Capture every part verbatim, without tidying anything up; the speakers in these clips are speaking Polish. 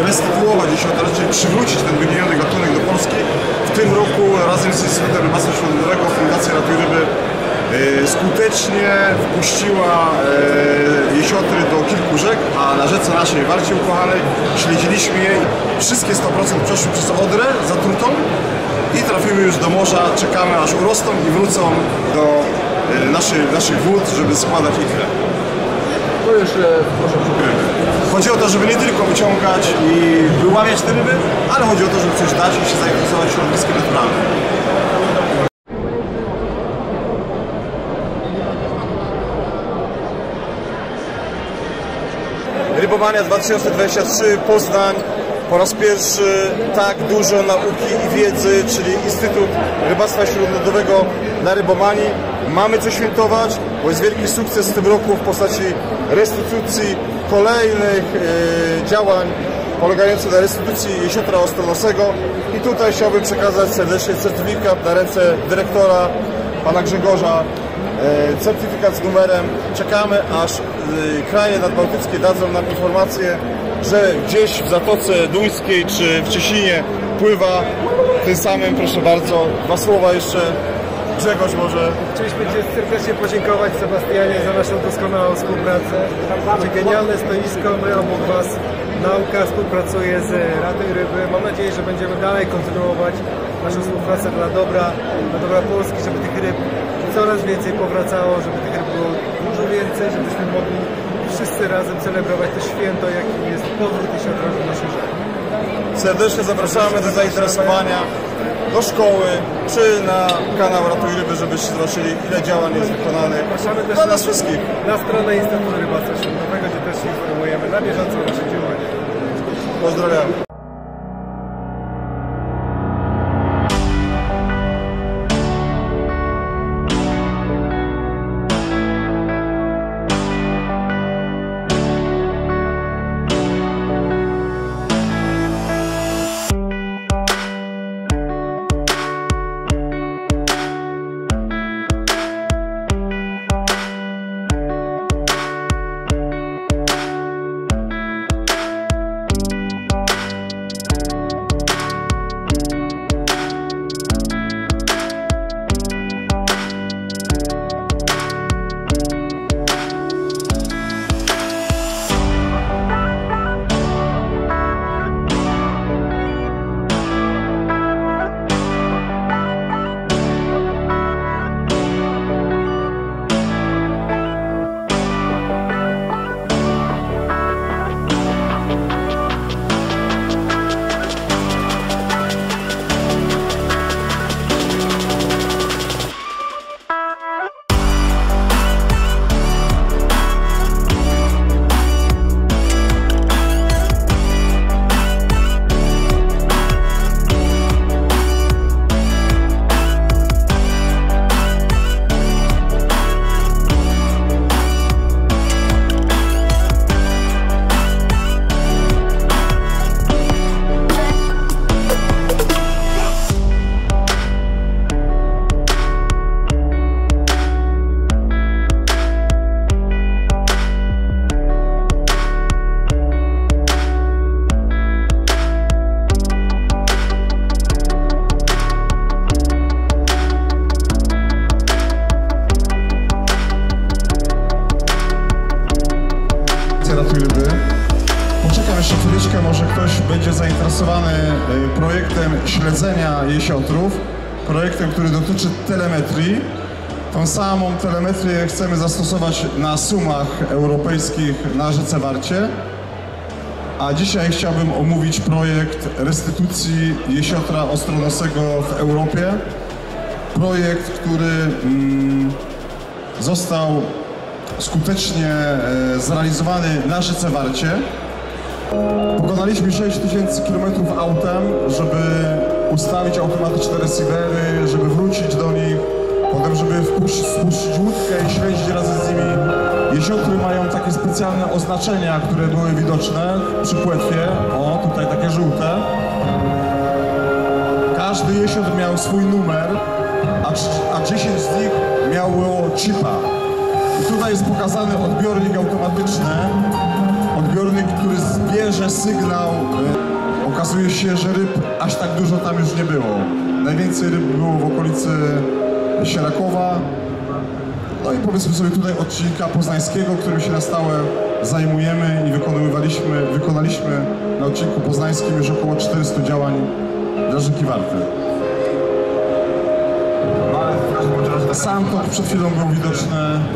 restytuować jesiotra, czyli przywrócić ten wyginiony gatunek do Polski. W tym roku razem z Instytutem Rybactwa Śródlądowego Fundacja Ratuj Ryby skutecznie wpuściła jesiotry do kilku rzek, a na rzece naszej Warcie Ukochanej śledziliśmy je. Wszystkie sto procent przeszły przez Odrę zatrutą i trafimy już do morza. Czekamy, aż urosną i wrócą do naszych, naszych wód, żeby składać ikrę. To już proszę przykrywać. Chodzi o to, żeby nie tylko wyciągać i wyławiać te ryby, ale chodzi o to, żeby coś dać i się zainteresować środowiskiem naturalnym. Rybomania dwa tysiące dwudziesty trzeci, Poznań. Po raz pierwszy tak dużo nauki i wiedzy, czyli Instytut Rybactwa Śródlądowego na Rybomanii. Mamy co świętować, bo jest wielki sukces w tym roku w postaci restytucji kolejnych e, działań polegających na restytucji jesiotra ostronosego. I tutaj chciałbym przekazać serdecznie certyfikat na ręce dyrektora, pana Grzegorza. E, certyfikat z numerem. Czekamy, aż e, kraje nadbałtyckie dadzą nam informację, że gdzieś w Zatoce Duńskiej czy w Cieśninie pływa. Tym samym, proszę bardzo, dwa słowa jeszcze. Grzegorz może. Chcieliśmy Ci serdecznie podziękować, Sebastianie, za naszą doskonałą współpracę. Macie genialne stoisko, my obok Was. Nauka współpracuje z Ratuj Ryby. Mam nadzieję, że będziemy dalej kontynuować naszą współpracę dla dobra, dla dobra Polski, żeby tych ryb coraz więcej powracało, żeby tych ryb było dużo więcej, żebyśmy mogli wszyscy razem celebrować to święto, jakim jest powrót jesiotra do naszych rzek. Serdecznie zapraszamy do zainteresowania do szkoły, czy na kanał Ratuj Ryby, żebyście zobaczyli, ile działań jest wykonanych dla nas wszystkich. Na stronę Instytutu Rybactwa Śródlądowego, gdzie też się informujemy na bieżąco o naszych działaniach. Pozdrawiam. Ratuj Ryby. Poczekam jeszcze chwileczkę, może ktoś będzie zainteresowany projektem śledzenia jesiotrów, projektem, który dotyczy telemetrii. Tą samą telemetrię chcemy zastosować na sumach europejskich na rzece Warcie. A dzisiaj chciałbym omówić projekt restytucji jesiotra ostronosego w Europie. Projekt, który mm, został skutecznie e, zrealizowany na rzece Warcie. Pokonaliśmy sześć tysięcy kilometrów autem, żeby ustawić automatyczne receivery, żeby wrócić do nich, potem żeby wpuścić, spuścić łódkę i śledzić razem z nimi. Jesiotry mają takie specjalne oznaczenia, które były widoczne przy płetwie. O, tutaj takie żółte. Każdy jesiotr miał swój numer, a dziesięć z nich miało chipa. I tutaj jest pokazany odbiornik automatyczny. odbiornik, który zbierze sygnał. Okazuje się, że ryb aż tak dużo tam już nie było. Najwięcej ryb było w okolicy Sierakowa. No i powiedzmy sobie tutaj odcinka poznańskiego, którym się na stałe zajmujemy i wykonywaliśmy, wykonaliśmy na odcinku poznańskim już około czterystu działań dla rzeki Warty. Sam tok przed chwilą był widoczny,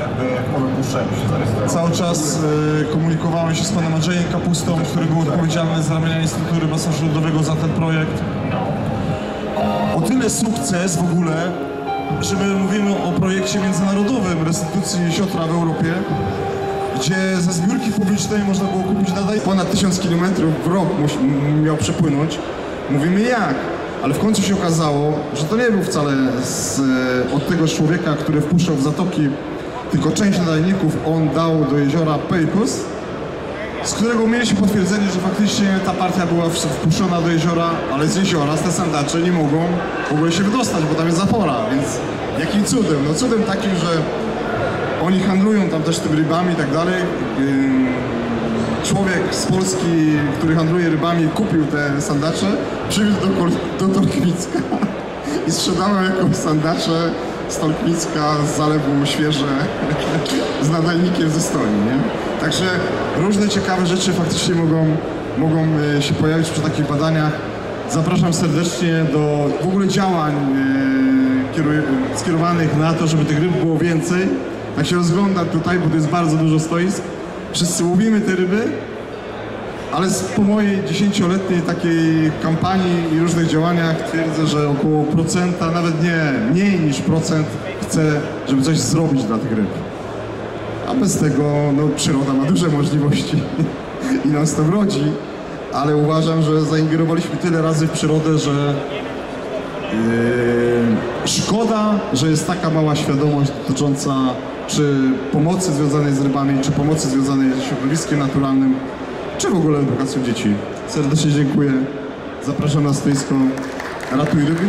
cały czas y, komunikowałem się z panem Andrzejem Kapustą, który był odpowiedzialny za ramienia Instytutu Rybactwa Śródlądowego za ten projekt. O tyle sukces w ogóle, że my mówimy o projekcie międzynarodowym restytucji siotra w Europie, gdzie ze zbiórki publicznej można było kupić nadaj ponad tysiąc kilometrów w rok miał przepłynąć. Mówimy jak? Ale w końcu się okazało, że to nie był wcale z, od tego człowieka, który wpuszczał w zatoki tylko część nadajników, on dał do jeziora Pejpus, z którego mieliśmy potwierdzenie, że faktycznie ta partia była wpuszczona do jeziora, ale z jeziora, z te sandacze nie mogą w ogóle się wydostać, bo tam jest zapora, więc jakim cudem? No cudem takim, że oni handlują tam też tymi rybami i tak dalej. Człowiek z Polski, który handluje rybami, kupił te sandacze, przywiózł do, do Tolkmicka i sprzedał jako sandacze z Tolkmicka, z zalewu świeże, z nadajnikiem ze Estonii, nie? Także różne ciekawe rzeczy faktycznie mogą, mogą się pojawić przy takich badaniach. Zapraszam serdecznie do w ogóle działań e, skierowanych na to, żeby tych ryb było więcej. Tak się rozglądam tutaj, bo to jest bardzo dużo stoisk. Wszyscy łowimy te ryby, ale po mojej dziesięcioletniej takiej kampanii i różnych działaniach twierdzę, że około procenta, nawet nie, mniej niż procent chce, żeby coś zrobić dla tych ryb. A bez tego no, przyroda ma duże możliwości i nas to rodzi, ale uważam, że zaingerowaliśmy tyle razy w przyrodę, że yy, szkoda, że jest taka mała świadomość dotycząca czy pomocy związanej z rybami, czy pomocy związanej ze środowiskiem naturalnym, czy w ogóle edukacją dzieci. Serdecznie dziękuję. Zapraszam na stoisko Ratuj Ryby.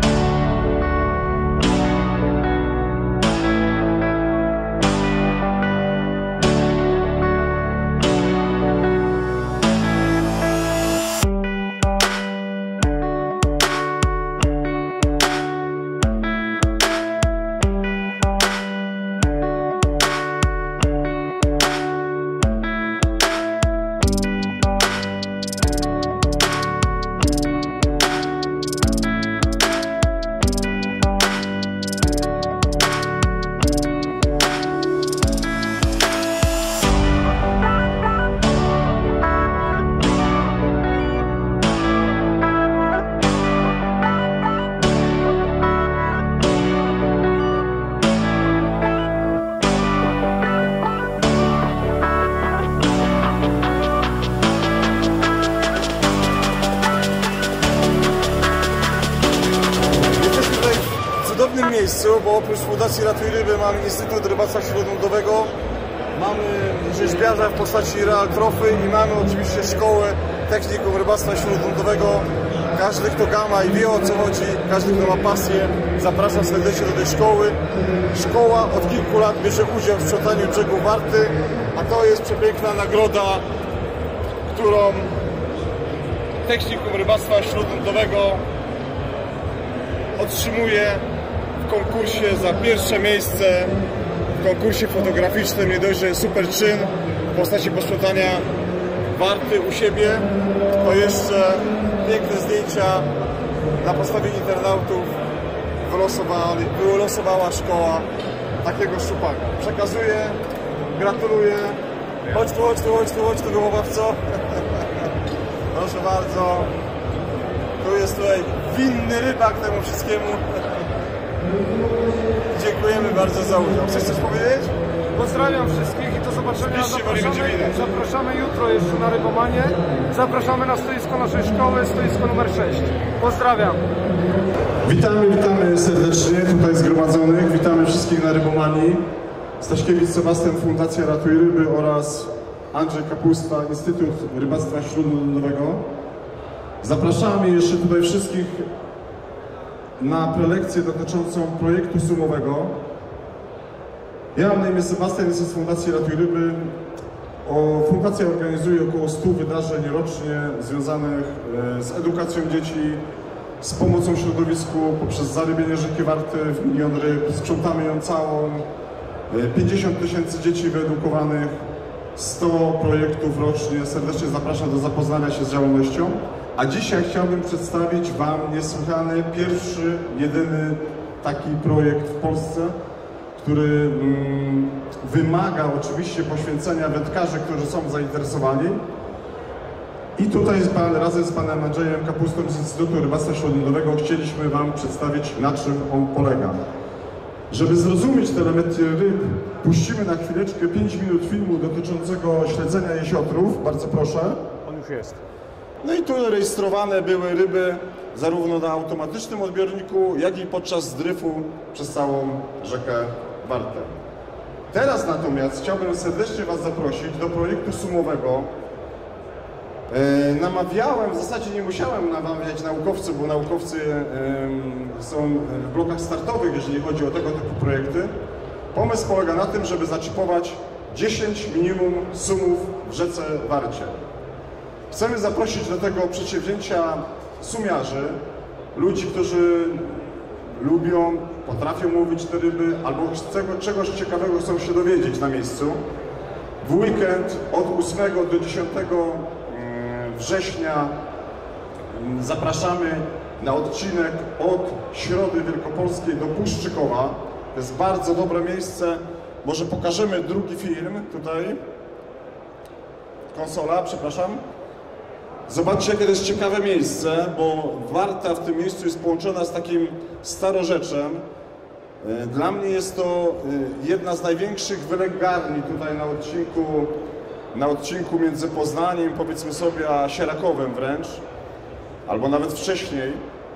Miejscu, bo oprócz Fundacji Ratuj Ryby mamy Instytut Rybactwa Śródlądowego, mamy rzeźbiarza w postaci Real Trophy i mamy oczywiście szkołę technikum rybactwa śródlądowego. Każdy, kto gama i wie, o co chodzi, każdy, kto ma pasję, zapraszam serdecznie do tej szkoły. Szkoła od kilku lat bierze udział w sprzątaniu brzegu Warty, a to jest przepiękna nagroda, którą technikum rybactwa śródlądowego otrzymuje w konkursie za pierwsze miejsce, w konkursie fotograficznym. Nie dość, że jest super czyn w postaci posprzątania Warty u siebie, to jeszcze piękne zdjęcia na podstawie internautów wylosowali, wylosowała szkoła takiego szczupaka. Przekazuję, gratuluję. Chodź tu, chodź tu, chodź tu, chodź tu, wychowawco. Proszę bardzo. Tu jest tutaj winny rybak temu wszystkiemu. Dziękujemy bardzo za udział. Chcesz coś powiedzieć? Pozdrawiam wszystkich i do zobaczenia. Spiszcie, bo nie będzie Zapraszamy, widać. zapraszamy jutro jeszcze na Rybomanię. Zapraszamy na stoisko naszej szkoły, stoisko numer sześć. Pozdrawiam. Witamy, witamy serdecznie tutaj zgromadzonych. Witamy wszystkich na Rybomanii. Staśkiewicz Sebastian, Fundacja Ratuj Ryby oraz Andrzej Kapusta, Instytut Rybactwa Śródlądowego. Zapraszamy jeszcze tutaj wszystkich na prelekcję dotyczącą projektu sumowego. Ja mam na imię Sebastian, jestem z Fundacji Ratuj Ryby. O, fundacja organizuje około stu wydarzeń rocznie związanych e, z edukacją dzieci, z pomocą środowisku poprzez zarybienie rzeki Warty w milion ryb. Sprzątamy ją całą. E, pięćdziesiąt tysięcy dzieci wyedukowanych, sto projektów rocznie. Serdecznie zapraszam do zapoznania się z działalnością. A dzisiaj chciałbym przedstawić Wam niesłychany, pierwszy, jedyny taki projekt w Polsce, który mm, wymaga oczywiście poświęcenia wędkarzy, którzy są zainteresowani. I tutaj z pan, razem z panem Andrzejem Kapustą z Instytutu Rybactwa Śródlądowego chcieliśmy Wam przedstawić, na czym on polega. Żeby zrozumieć telemetrię ryb, puścimy na chwileczkę pięć minut filmu dotyczącego śledzenia jesiotrów. Bardzo proszę. On już jest. No i tu rejestrowane były ryby zarówno na automatycznym odbiorniku, jak i podczas dryfu przez całą rzekę Wartę. Teraz natomiast chciałbym serdecznie Was zaprosić do projektu sumowego. E, namawiałem, w zasadzie nie musiałem namawiać naukowców, bo naukowcy e, są w blokach startowych, jeżeli chodzi o tego typu projekty. Pomysł polega na tym, żeby zaczipować dziesięć minimum sumów w rzece Warcie. Chcemy zaprosić do tego przedsięwzięcia sumiarzy, ludzi, którzy lubią, potrafią łowić te ryby albo z czegoś ciekawego chcą się dowiedzieć na miejscu. W weekend od ósmego do dziesiątego września zapraszamy na odcinek od Środy Wielkopolskiej do Puszczykowa. To jest bardzo dobre miejsce. Może pokażemy drugi film tutaj. Konsola, przepraszam. Zobaczcie, jakie to jest ciekawe miejsce, bo Warta w tym miejscu jest połączona z takim starorzeczem. Dla mnie jest to jedna z największych wylęgarni tutaj na odcinku, na odcinku między Poznaniem, powiedzmy sobie, a Sierakowem wręcz, albo nawet wcześniej.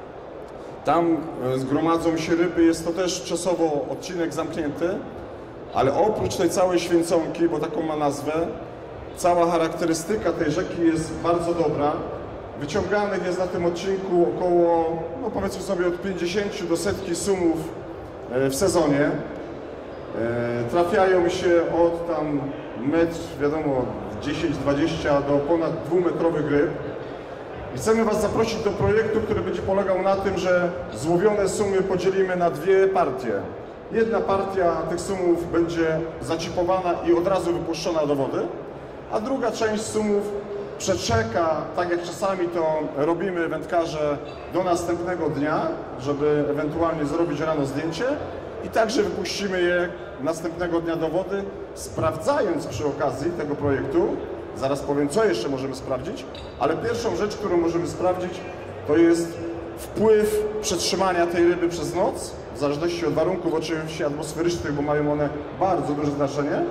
Tam zgromadzą się ryby, jest to też czasowo odcinek zamknięty, ale oprócz tej całej święconki, bo taką ma nazwę, cała charakterystyka tej rzeki jest bardzo dobra. Wyciąganych jest na tym odcinku około, no powiedzmy sobie, od pięćdziesięciu do setki sumów w sezonie. Trafiają się od tam metr, wiadomo, dziesięć dwadzieścia do ponad dwumetrowych ryb. I chcemy Was zaprosić do projektu, który będzie polegał na tym, że złowione sumy podzielimy na dwie partie. Jedna partia tych sumów będzie zaczipowana i od razu wypuszczona do wody, a druga część sumów przeczeka, tak jak czasami to robimy wędkarze, do następnego dnia, żeby ewentualnie zrobić rano zdjęcie i także wypuścimy je następnego dnia do wody, sprawdzając przy okazji tego projektu, zaraz powiem, co jeszcze możemy sprawdzić, ale pierwszą rzecz, którą możemy sprawdzić, to jest wpływ przetrzymania tej ryby przez noc, w zależności od warunków oczywiście atmosferycznych, bo mają one bardzo duże znaczenie,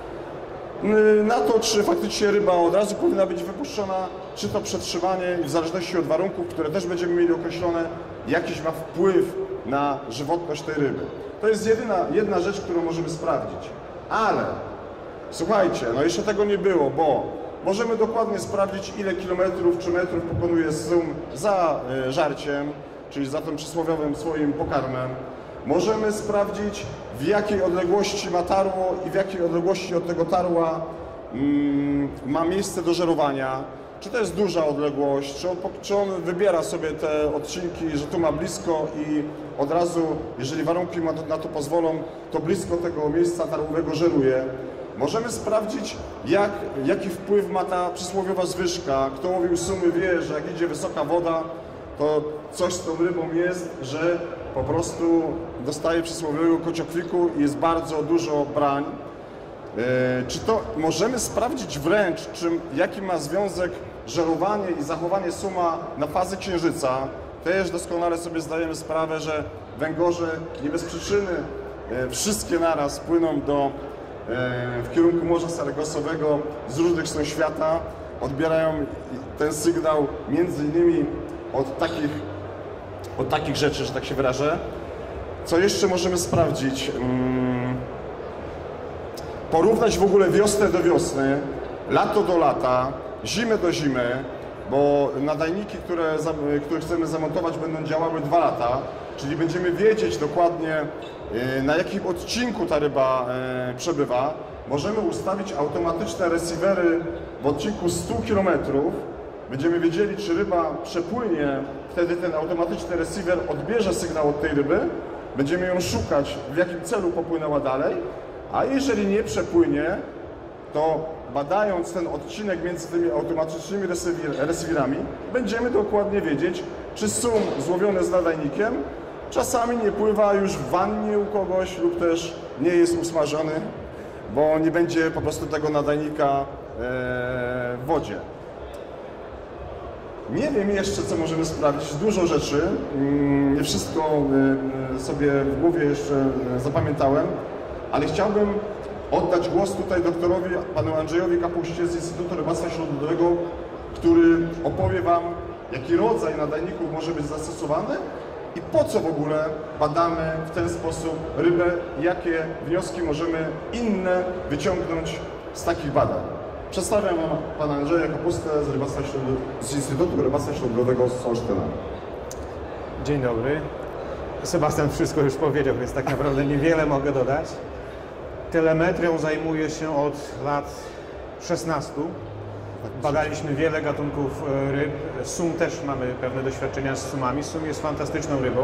na to, czy faktycznie ryba od razu powinna być wypuszczona, czy to przetrzymanie, w zależności od warunków, które też będziemy mieli określone, jakiś ma wpływ na żywotność tej ryby. To jest jedyna, jedna rzecz, którą możemy sprawdzić. Ale, słuchajcie, no jeszcze tego nie było, bo możemy dokładnie sprawdzić, ile kilometrów czy metrów pokonuje sum za y, żarciem, czyli za tym przysłowiowym swoim pokarmem. Możemy sprawdzić, w jakiej odległości ma tarło i w jakiej odległości od tego tarła mm, ma miejsce do żerowania. Czy to jest duża odległość, czy on, czy on wybiera sobie te odcinki, że tu ma blisko i od razu, jeżeli warunki na to pozwolą, to blisko tego miejsca tarłowego żeruje. Możemy sprawdzić, jak, jaki wpływ ma ta przysłowiowa zwyżka. Kto łowił sumy, wie, że jak idzie wysoka woda, to coś z tą rybą jest, że po prostu dostaje przysłowiowego kociokwiku i jest bardzo dużo brań. Yy, czy to możemy sprawdzić wręcz, czym, jaki ma związek żerowanie i zachowanie suma na fazy księżyca. Też doskonale sobie zdajemy sprawę, że węgorze nie bez przyczyny yy, wszystkie naraz płyną do, yy, w kierunku Morza Sargosowego z różnych stron świata. Odbierają ten sygnał między innymi od takich, od takich rzeczy, że tak się wyrażę. Co jeszcze możemy sprawdzić? Hmm. Porównać w ogóle wiosnę do wiosny, lato do lata, zimę do zimy, bo nadajniki, które, które chcemy zamontować, będą działały dwa lata, czyli będziemy wiedzieć dokładnie, na jakim odcinku ta ryba przebywa. Możemy ustawić automatyczne receivery w odcinku stu kilometrów. Będziemy wiedzieli, czy ryba przepłynie, wtedy ten automatyczny receiver odbierze sygnał od tej ryby. Będziemy ją szukać, w jakim celu popłynęła dalej, a jeżeli nie przepłynie, to badając ten odcinek między tymi automatycznymi receiverami, będziemy dokładnie wiedzieć, czy sum złowiony z nadajnikiem czasami nie pływa już w wannie u kogoś lub też nie jest usmażony, bo nie będzie po prostu tego nadajnika w wodzie. Nie wiem jeszcze, co możemy sprawdzić. Dużo rzeczy. Nie wszystko sobie w głowie jeszcze zapamiętałem, ale chciałbym oddać głos tutaj doktorowi, panu Andrzejowi Kapuście z Instytutu Rybactwa Śródlądowego, który opowie wam, jaki rodzaj nadajników może być zastosowany i po co w ogóle badamy w ten sposób rybę, jakie wnioski możemy inne wyciągnąć z takich badań. Przedstawiam wam pana Andrzeja Kapustę z, Rybactwa z Instytutu Rybactwa Śródlądowego z Olsztyna. Dzień dobry. Sebastian wszystko już powiedział, więc tak naprawdę niewiele mogę dodać. Telemetrią zajmuję się od lat szesnastu. Badaliśmy wiele gatunków ryb. Sum też mamy pewne doświadczenia z sumami. Sum jest fantastyczną rybą.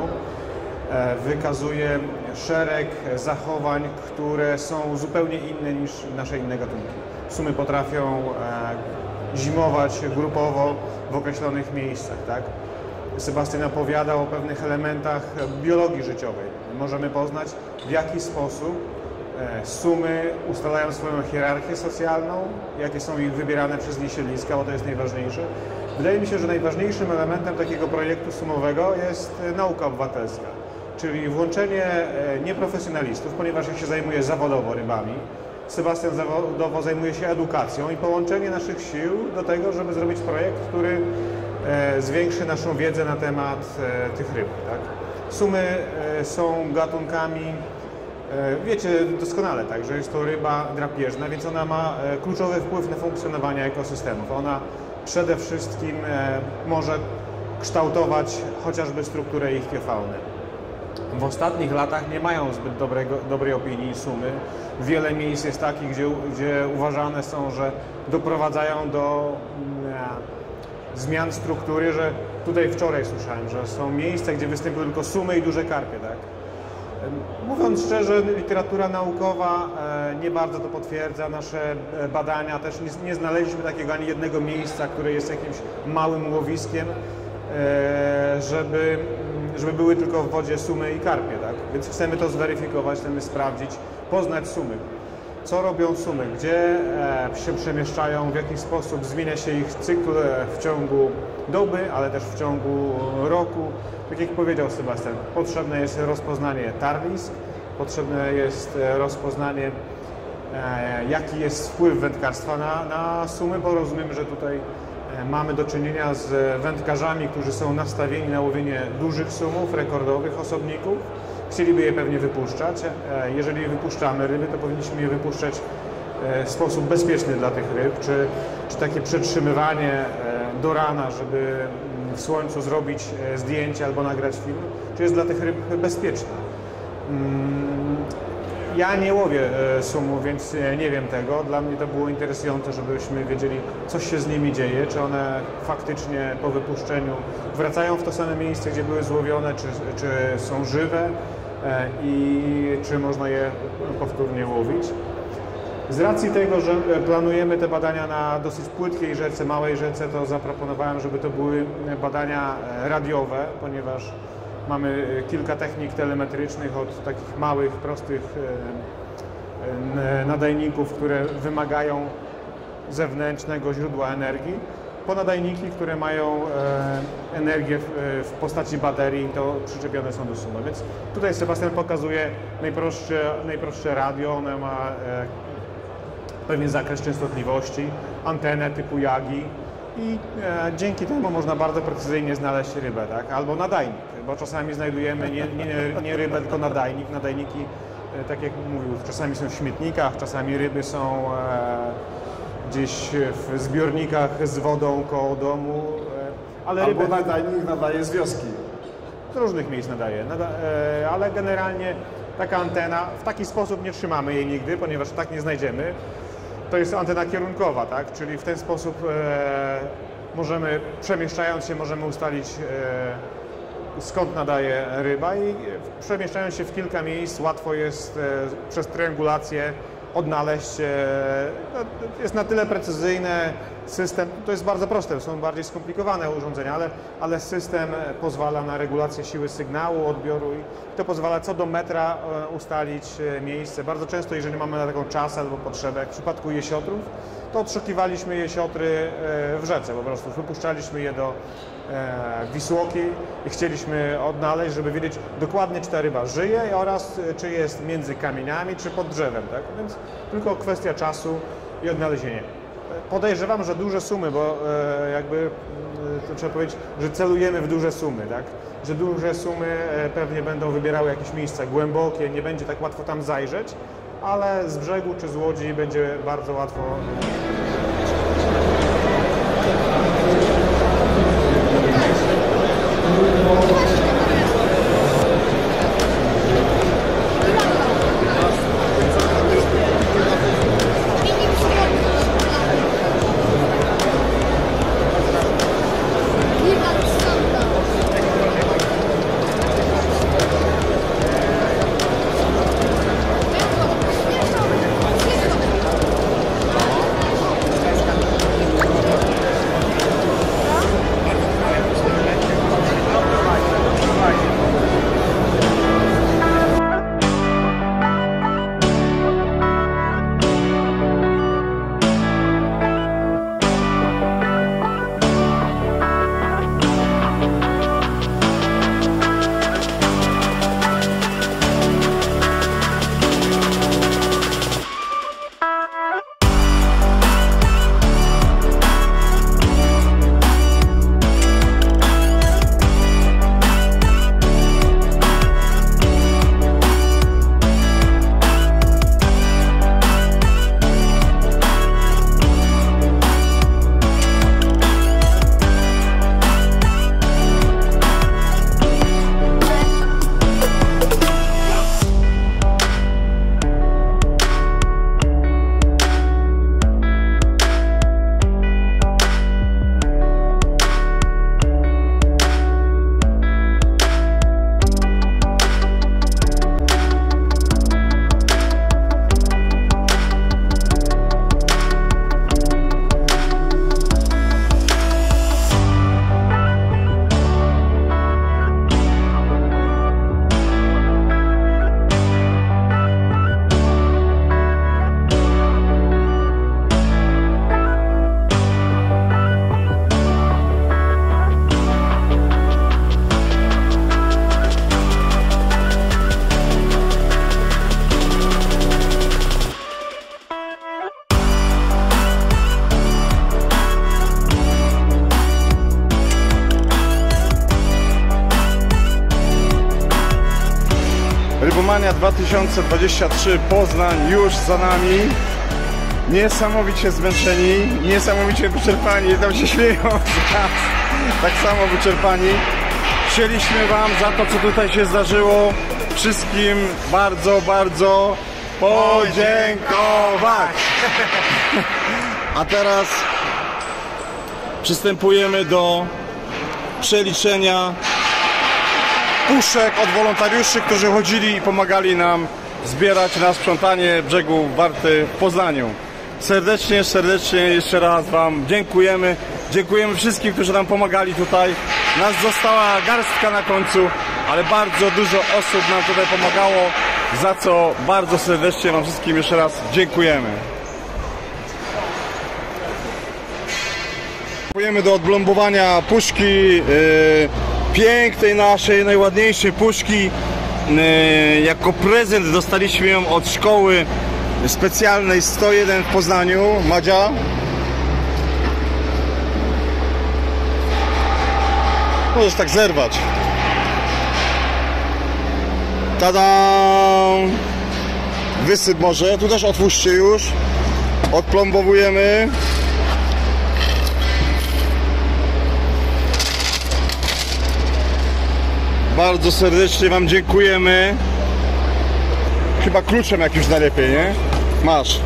Wykazuje szereg zachowań, które są zupełnie inne niż nasze inne gatunki. Sumy potrafią zimować grupowo w określonych miejscach. Tak? Sebastian opowiadał o pewnych elementach biologii życiowej. Możemy poznać, w jaki sposób sumy ustalają swoją hierarchię socjalną, jakie są ich wybierane przez nie siedliska, bo to jest najważniejsze. Wydaje mi się, że najważniejszym elementem takiego projektu sumowego jest nauka obywatelska, czyli włączenie nieprofesjonalistów, ponieważ ja się zajmuję zawodowo rybami. Sebastian zawodowo zajmuje się edukacją i połączenie naszych sił do tego, żeby zrobić projekt, który zwiększy naszą wiedzę na temat tych ryb. Tak? Sumy są gatunkami, wiecie doskonale, tak, że jest to ryba drapieżna, więc ona ma kluczowy wpływ na funkcjonowanie ekosystemów. Ona przede wszystkim może kształtować chociażby strukturę ich ichtiofauny. W ostatnich latach nie mają zbyt dobrego, dobrej opinii sumy. Wiele miejsc jest takich, gdzie, gdzie uważane są, że doprowadzają do e, zmian struktury, że tutaj wczoraj słyszałem, że są miejsca, gdzie występują tylko sumy i duże karpie. Tak? Mówiąc szczerze, literatura naukowa e, nie bardzo to potwierdza. Nasze badania też nie, nie znaleźliśmy takiego ani jednego miejsca, które jest jakimś małym łowiskiem, e, żeby żeby były tylko w wodzie sumy i karpie, tak? Więc chcemy to zweryfikować, chcemy sprawdzić, poznać sumy. Co robią sumy, gdzie e, się przemieszczają, w jaki sposób zmienia się ich cykl w ciągu doby, ale też w ciągu roku. Tak jak powiedział Sebastian, potrzebne jest rozpoznanie tarlisk, potrzebne jest rozpoznanie, e, jaki jest wpływ wędkarstwa na, na sumy, bo rozumiem, że tutaj mamy do czynienia z wędkarzami, którzy są nastawieni na łowienie dużych sumów, rekordowych osobników. Chcieliby je pewnie wypuszczać. Jeżeli wypuszczamy ryby, to powinniśmy je wypuszczać w sposób bezpieczny dla tych ryb, czy, czy takie przetrzymywanie do rana, żeby w słońcu zrobić zdjęcie albo nagrać film, czy jest dla tych ryb bezpieczne. Ja nie łowię sumów, więc nie wiem tego. Dla mnie to było interesujące, żebyśmy wiedzieli, co się z nimi dzieje, czy one faktycznie po wypuszczeniu wracają w to same miejsce, gdzie były złowione, czy, czy są żywe i czy można je powtórnie łowić. Z racji tego, że planujemy te badania na dosyć płytkiej rzece, małej rzece, to zaproponowałem, żeby to były badania radiowe, ponieważ mamy kilka technik telemetrycznych, od takich małych, prostych nadajników, które wymagają zewnętrznego źródła energii, po nadajniki, które mają energię w postaci baterii, to przyczepione są do sumy. Więc tutaj Sebastian pokazuje najprostsze, najprostsze radio, ono ma pewien zakres częstotliwości, antenę typu Yagi i e, dzięki temu można bardzo precyzyjnie znaleźć rybę, tak? Albo nadajnik, bo czasami znajdujemy nie, nie, nie rybę, tylko nadajnik. Nadajniki, e, tak jak mówił, czasami są w śmietnikach, czasami ryby są e, gdzieś w zbiornikach z wodą koło domu, e, ale albo ryby... nadajnik nadaje z wioski. z różnych miejsc nadaje, Nada, e, ale generalnie taka antena, w taki sposób nie trzymamy jej nigdy, ponieważ tak nie znajdziemy. To jest antena kierunkowa, tak? Czyli w ten sposób e, możemy, przemieszczając się, możemy ustalić e, skąd nadaje ryba i przemieszczając się w kilka miejsc łatwo jest e, przez triangulację odnaleźć. E, no, jest na tyle precyzyjne system, to jest bardzo proste, są bardziej skomplikowane urządzenia, ale, ale system pozwala na regulację siły sygnału, odbioru i to pozwala co do metra e, ustalić e, miejsce. Bardzo często, jeżeli mamy na taką czas albo potrzebę, jak w przypadku jesiotrów, to odszukiwaliśmy jesiotry e, w rzece, po prostu wypuszczaliśmy je do e, Wisłoki i chcieliśmy odnaleźć, żeby wiedzieć dokładnie, czy ta ryba żyje oraz e, czy jest między kamieniami, czy pod drzewem, tak? Więc tylko kwestia czasu i odnalezienia. Podejrzewam, że duże sumy, bo e, jakby e, to trzeba powiedzieć, że celujemy w duże sumy, tak? Że duże sumy e, pewnie będą wybierały jakieś miejsca głębokie, nie będzie tak łatwo tam zajrzeć, ale z brzegu czy z łodzi będzie bardzo łatwo. Rybomania dwa tysiące dwadzieścia trzy Poznań już za nami. Niesamowicie zmęczeni, niesamowicie wyczerpani, tam się śmieją z nas, tak samo wyczerpani. Chcieliśmy Wam za to, co tutaj się zdarzyło, wszystkim bardzo, bardzo podziękować. A teraz przystępujemy do przeliczenia puszek od wolontariuszy, którzy chodzili i pomagali nam zbierać na sprzątanie brzegu Warty w Poznaniu. Serdecznie, serdecznie jeszcze raz Wam dziękujemy. Dziękujemy wszystkim, którzy nam pomagali tutaj. Nas została garstka na końcu, ale bardzo dużo osób nam tutaj pomagało, za co bardzo serdecznie Wam wszystkim jeszcze raz dziękujemy. Dziękujemy do odblombowania puszki, yy, pięknej naszej, najładniejszej puszki. Yy, jako prezent dostaliśmy ją od szkoły specjalnej sto jeden w Poznaniu. Madzia? Możesz tak zerwać. Tada! Wysyp może. Tu też otwórzcie już. Odplombowujemy. Bardzo serdecznie wam dziękujemy. Chyba kluczem jakimś najlepiej, nie? Masz.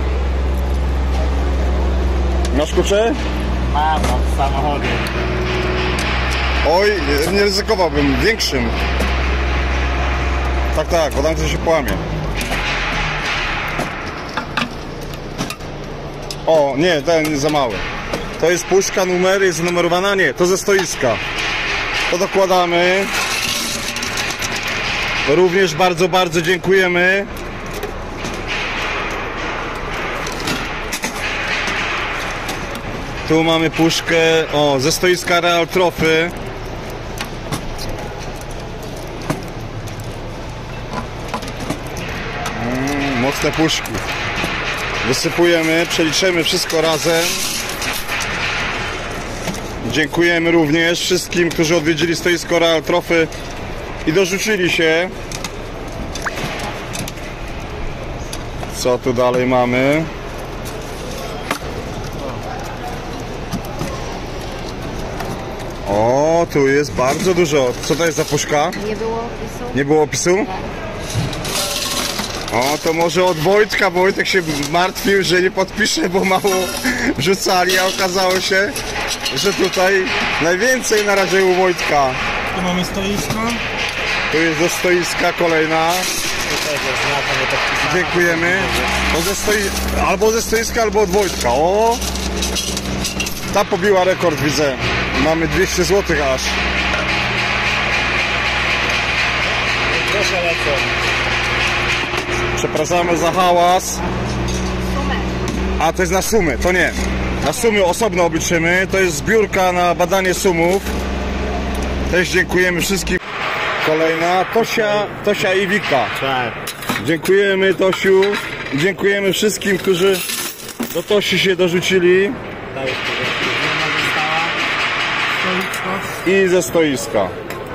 Masz klucze? Mam, mam w samochodzie. Oj, nie ryzykowałbym, większym. Tak, tak, bo tam to się połamie. O, nie, ten jest za mały. To jest puszka, numer jest zanumerowana? Nie, to ze stoiska. To dokładamy. Również bardzo, bardzo dziękujemy. Tu mamy puszkę, o, ze stoiska Real Trophy. Mm, mocne puszki. Wysypujemy, przeliczymy wszystko razem. Dziękujemy również wszystkim, którzy odwiedzili stoisko Real Trophy i dorzucili się. Co tu dalej mamy? O, tu jest bardzo dużo. Co to jest za puszka? Nie było opisu? Nie było opisu? O, to może od Wojtka. Wojtek się martwił, że nie podpisze, bo mało wrzucali, a okazało się, że tutaj najwięcej na razie u Wojtka. Tu mamy stoisko. Tu jest do stoiska kolejna. Tutaj jest znaka niepodpisana. Dziękujemy. To ze stoi... Albo ze stoiska, albo od Wojtka. O! Ta pobiła rekord, widzę. Mamy dwieście złotych aż. Proszę lecą. Przepraszamy za hałas. A to jest na sumy, to nie. Na sumy osobno obliczymy. To jest zbiórka na badanie sumów. Też dziękujemy wszystkim. Kolejna Tosia, Tosia i Wika. Tak. Dziękujemy, Tosiu. Dziękujemy wszystkim, którzy do Tosi się dorzucili. Dajesz została. Stoisko. I ze stoiska.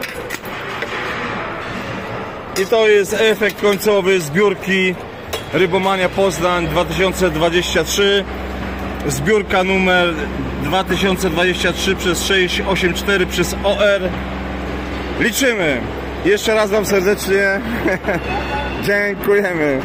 I to jest efekt końcowy zbiórki Rybomania Poznań dwa tysiące dwadzieścia trzy. Zbiórka numer dwa tysiące dwadzieścia trzy przez sześć osiem cztery przez O R. Liczymy. Jeszcze raz wam serdecznie dziękujemy.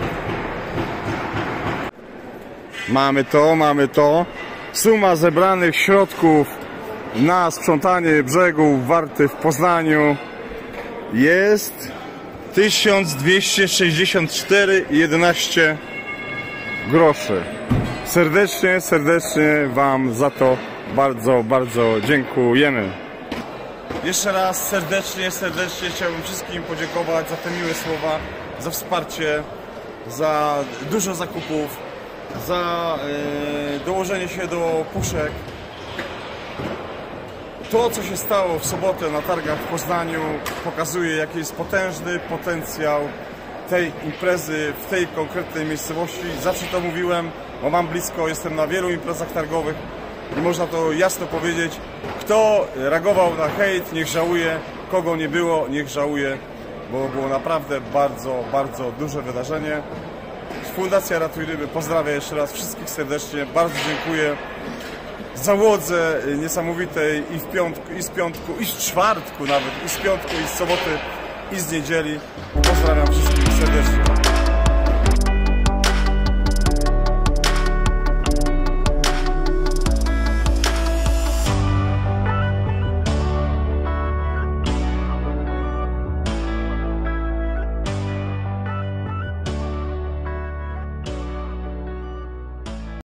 Mamy to, mamy to. Suma zebranych środków na sprzątanie brzegów Warty w Poznaniu jest tysiąc dwieście sześćdziesiąt cztery i jedenaście groszy. Serdecznie, serdecznie wam za to bardzo, bardzo dziękujemy. Jeszcze raz serdecznie, serdecznie chciałbym wszystkim podziękować za te miłe słowa, za wsparcie, za dużo zakupów, za yy, dołożenie się do puszek. To, co się stało w sobotę na targach w Poznaniu, pokazuje, jaki jest potężny potencjał tej imprezy w tej konkretnej miejscowości. Zawsze to mówiłem, bo mam blisko, jestem na wielu imprezach targowych i można to jasno powiedzieć. Kto reagował na hejt, niech żałuje, kogo nie było, niech żałuje, bo było naprawdę bardzo, bardzo duże wydarzenie. Fundacja Ratuj Ryby pozdrawia jeszcze raz wszystkich serdecznie, bardzo dziękuję załodze niesamowitej i w piątku, i z piątku, i z czwartku nawet, i z piątku, i z soboty, i z niedzieli. Pozdrawiam wszystkich serdecznie.